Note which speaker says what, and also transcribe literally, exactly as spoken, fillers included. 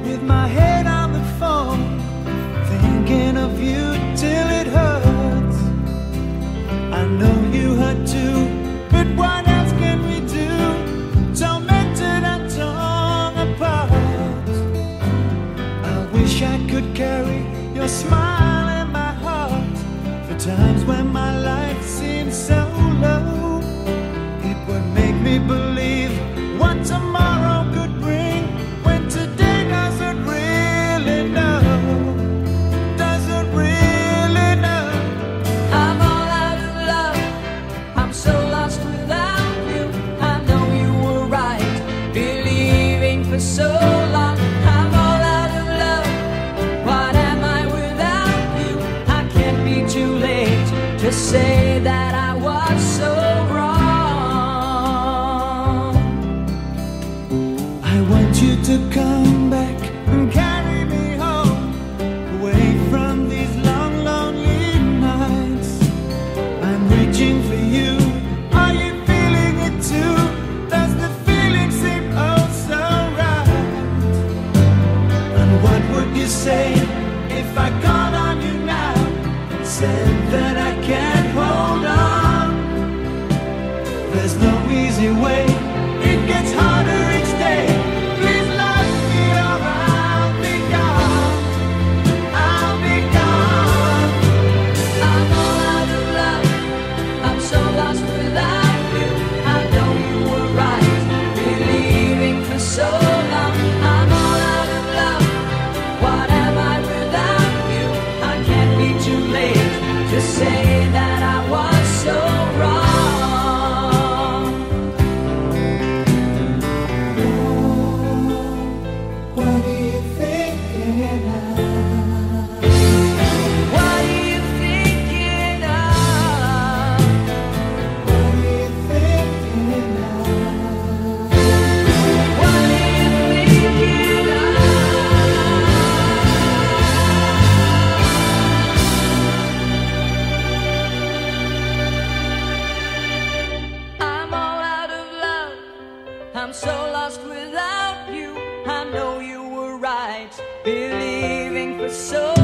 Speaker 1: with my head on the phone, thinking of you till it hurts. I know you hurt too, but what else can we do? Tormented and torn apart. I wish I could carry your smile in my heart for times when my life seems so low. It would make me believe what tomorrow could bring, when today doesn't really know, doesn't really know.
Speaker 2: I'm all out of love, I'm so lost without you. I know you were right, believing for so long. I'm all out of love, what am I without you? I can't be too late to say that I was so wrong.
Speaker 1: I want you to come back and carry me home, away from these long, lonely nights. I'm reaching for you. Are you feeling it too? Does the feeling seem oh so right? And what would you say if I called on you now and said that I can't hold on? There's no easy way, it gets harder each day. Please love me or I'll be gone, I'll be gone.
Speaker 2: I'm all out of love, I'm so lost without you. I know you were right, believing for so long. I'm all out of love, what am I without you? I can't be too late to say that I was so wrong.
Speaker 1: What are you thinking of?
Speaker 2: What are you thinking of?
Speaker 1: What are you thinking of?
Speaker 2: What are you thinking of? I'm all out of love, I'm so lost without you. I know you were right, believing for so